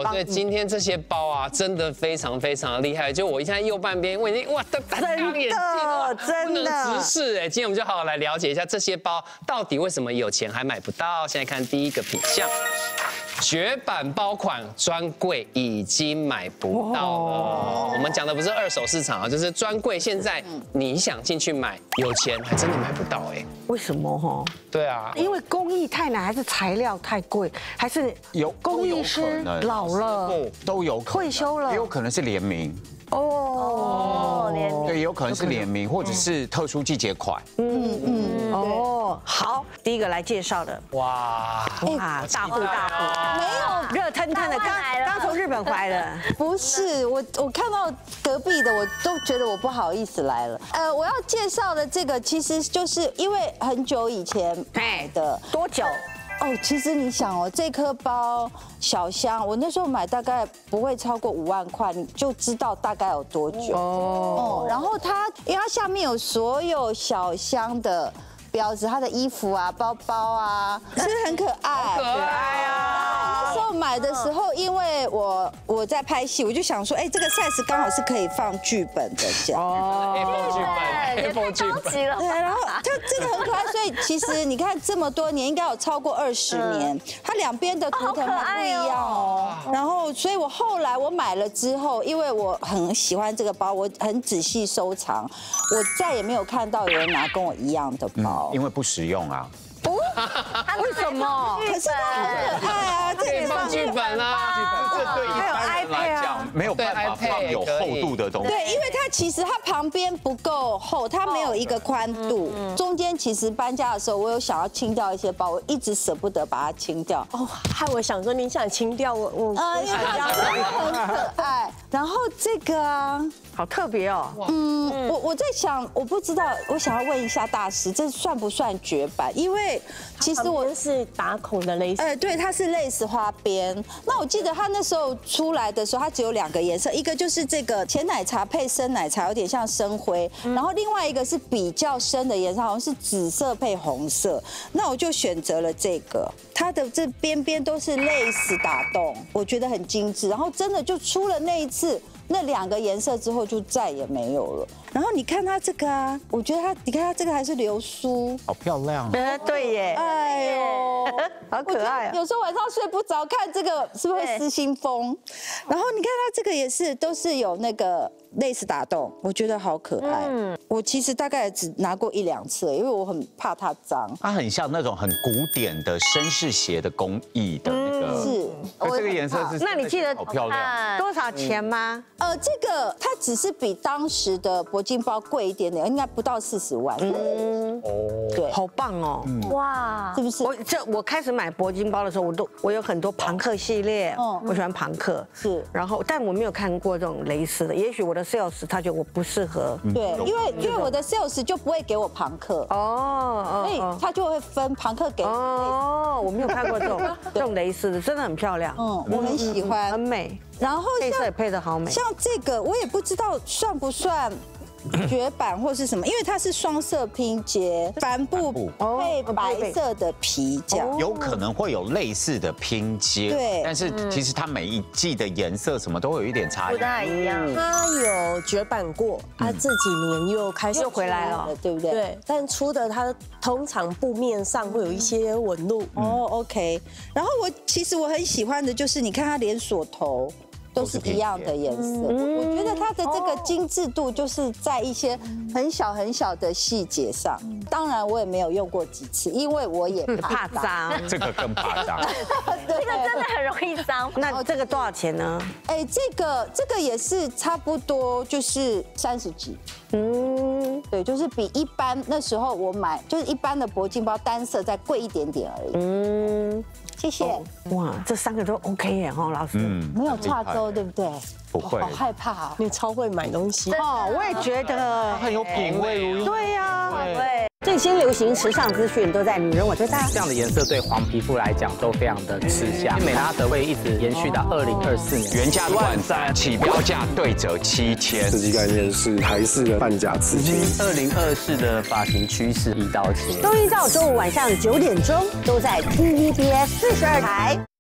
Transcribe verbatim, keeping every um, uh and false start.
我觉得今天这些包啊，真的非常非常的厉害。就我现在右半边，我已经哇，大大眼睛了， 真的不能直视哎。今天我们就好好来了解一下这些包到底为什么有钱还买不到。现在看第一个品项。绝版包款专柜已经买不到了。我们讲的不是二手市场啊，就是专柜。现在你想进去买，有钱还真的买不到哎。 为什么哈？ 对啊， 因为工艺太难，还是材料太贵，还是有工艺师老了都有可能退休了， 也有可能是联名。 哦， 联名对，也有可能是联名，或者是特殊季节款。 嗯嗯，哦，好，第一个来介绍的， 哇哇，大户大户， 没有热腾腾的，刚刚从日本回来的， 不是我，我看到隔壁的，我都觉得我不好意思来了。呃，我要介绍的这个，其实就是因为很久以前买的， 多久？ 哦，其实你想哦，这颗包小箱，我那时候买大概不会超过五万块，你就知道大概有多久哦。然后它，因为它下面有所有小箱的标志，它的衣服啊、包包啊，是不是很可爱？ 可爱啊！ 那时候买的时候，因为我我在拍戏，我就想说，哎，这个 size 刚好是可以放剧本的这样。 哦 ，A 四 剧本也 ，A 四 剧本。 对，然后它真的很可爱，所以其实你看这么多年，应该有超过二十年，它两边的图腾很不一样哦。然后，所以我后来我买了之后，因为我很喜欢这个包，我很仔细收藏，我再也没有看到有人拿跟我一样的包， 因为不实用啊。 为什么？ 可是它很可爱啊，这可以放剧本啊， 这对一般人来讲没有办法放有厚度的东西。 对，因为它其实它旁边不够厚，它没有一个宽度。中间其实搬家的时候，我有想要清掉一些包，我一直舍不得把它清掉。 哦，害我想说你想清掉我我。 呃，因为它真的很可爱。然后这个啊， 好特别哦。 嗯，我我在想，我不知道，我想要问一下大师，这算不算绝版？因为其实我是打孔的蕾丝， 哎，对，它是蕾丝花边。那我记得它那时候出来的时候，它只有两个颜色，一个就是这个浅奶茶配深奶茶，有点像深灰，然后另外一个是比较深的颜色，好像是紫色配红色。那我就选择了这个，它的这边边都是蕾丝打洞，我觉得很精致。然后真的就出了那一次。那两个颜色之后就再也没有了。然后你看它这个啊，我觉得它，你看它这个还是流苏， 好漂亮。 呃，对耶， 哎呦， 好可爱啊！ 有时候晚上睡不着，看这个是不是会失心疯？然后你看它这个也是，都是有那个类似打洞，我觉得好可爱。嗯，我其实大概只拿过一两次，因为我很怕它脏。 它很像那种很古典的绅士鞋的工艺的那个。 是， 可这个颜色是， 那你记得好漂亮。 多少钱吗？ 呃，这个它只是比当时的铂金包贵一点点，应该不到四十万。嗯，哦，对， 好棒哦！ 哇， 是不是？ 我这我开始买铂金包的时候，我都我有很多朋克系列，我喜欢朋克， 是。 然后，但我没有看过这种蕾丝的，也许我的 sales 他觉得我不适合。 对，因为因为我的 sales 就不会给我朋克哦， 所以他就会分朋克给。 哦，我没有看过这种这种蕾丝的，真的很漂亮。 嗯，我很喜欢， 很美。 然后配色也配得好美。 像这个我也不知道算不算绝版或是什么，因为它是双色拼接，帆布配白色的皮这样， 有可能会有类似的拼接， 对， 但是其实它每一季的颜色什么都会有一点差异， 不太一样。它有绝版过，啊，这几年又开始又回来了，对不对？ 对，但出的它通常布面上会有一些纹路。 哦 ，OK。然后我其实我很喜欢的就是，你看它连锁头。都是一样的颜色，我觉得它的这个精致度就是在一些很小很小的细节上。当然我也没有用过几次，因为我也怕脏， 这个更怕脏。 这个真的很容易脏。 那这个多少钱呢？ 哎，这个这个也是差不多就是三十几。嗯，对，就是比一般那时候我买就是一般的铂金包单色再贵一点点而已。嗯。谢谢。 哇，这三个都 OK 耶，哈，老师。嗯， 没有差周，对不对？ 不会。 好害怕啊！ 你超会买东西。 哦，我也觉得很有品味。 对呀， 对。 最新流行时尚资讯都在女人我最大。 这样的颜色对黄皮肤来讲都非常的吃香。美拉德会一直延续到二零二四年， 原价万三，起标价对折七千。 设计概念是台式的半甲刺青。 二零二四的发型趋势一刀切。 周一到周五晚上九点钟都在 T V B S 四十二台。